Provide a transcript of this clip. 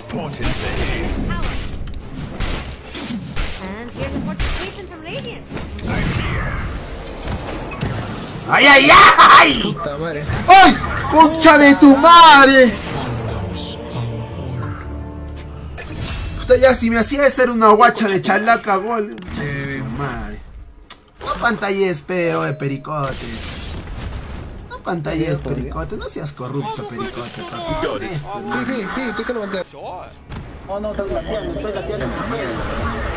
And here's a fortification from Radiant. ¡Ay, ay, ay! Puta madre. ¡Ay! ¡Concha de tu madre! Puta, ya si me hacía ser una guacha de chalaca, gol. Concha de su madre. No pantalles, peo de pericote. No pantalles, pericote. No seas corrupto, pericote, papi. Sé honesto, ¿no? Sí, tú que lo manteas. Oh no, estoy lateando.